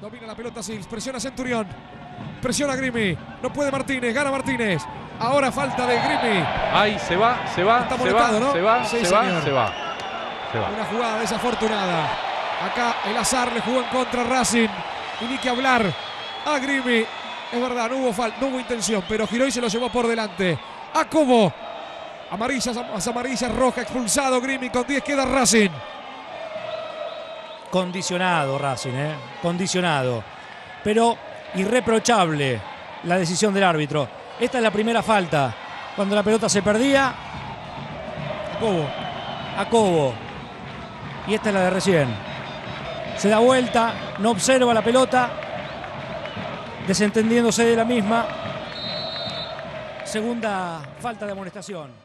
Domina la pelota Sils, presiona Centurión. Presiona Grimi. No puede Martínez, gana Martínez. Ahora falta de Grimi. Ahí se va. Está molestado, ¿no? Se va. Una jugada desafortunada. Acá el azar le jugó en contra a Racing. Y ni que hablar a Grimi. Es verdad, no hubo intención, pero giró y se lo llevó por delante. A Cobo. Amarillas, roja, expulsado Grimi. Con 10 queda Racing. Condicionado Racing, condicionado. Pero irreprochable la decisión del árbitro. Esta es la primera falta. Cuando la pelota se perdía. A Cobo. Y esta es la de recién. Se da vuelta, no observa la pelota, desentendiéndose de la misma. Segunda falta de amonestación.